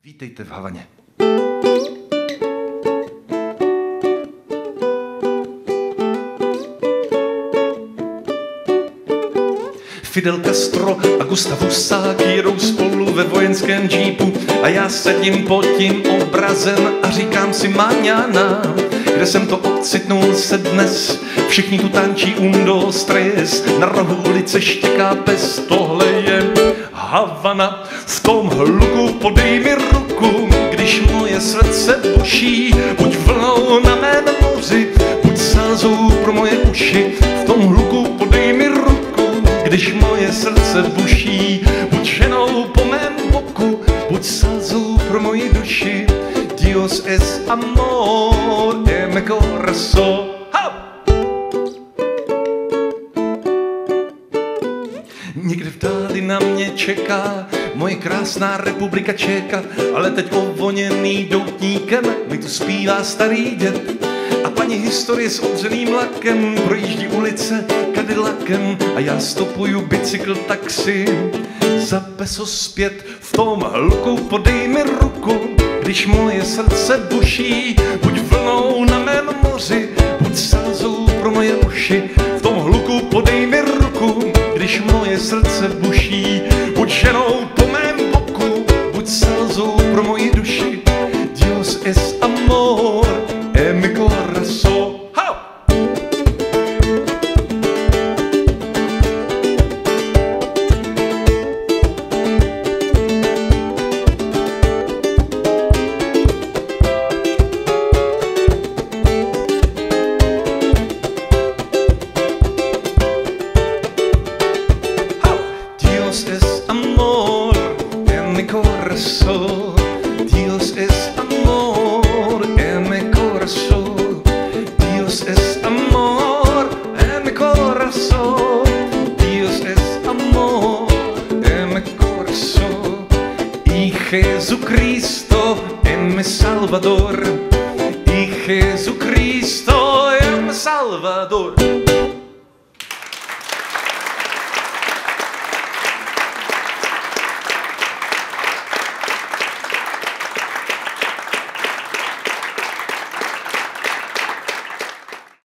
Vítejte v Havaně. Fidel Castro a Gustav Husák jedou spolu ve vojenském džípu a já sedím pod tím obrazem a říkám si mañana, kde jsem to ocitnul se dnes. Všichni tu tančí un, dos, tres, na rohu ulice štěká pes, tohle je Havana. V tom hluku podej mi ruku, když moje srdce buší, buď vlnou na mém moři, buď slzou pro moje uši. V tom hluku podej mi ruku, když moje srdce buší, buď ženou po mém boku, buď slzou pro moji duši. Dios es amor en mi corazón. Někde v dáli na mě čeká moje krásná republika Čeka, ale teď ovoněný doutníkem mi tu zpívá starý děd. A paní historie s odřeným lakem projíždí ulice Cadillacem a já stopuju bicykl taxi za peso zpět. V tom hluku podej mi ruku, když moje srdce buší, buď vlnou na mém moři, buď slzou pro moje uši. V tom hluku podej mi ruku, když moje srdce buší, buď ženou po mém boku, buď slzou pro moji duši. Dios es amor en mi corazón. Dios es amor en mi corazón. Dios es amor en mi corazón. Dios es amor en mi corazón. Dios es amor en mi corazón. Y Jesucristo en mi Salvador. Y Jesucristo en mi Salvador.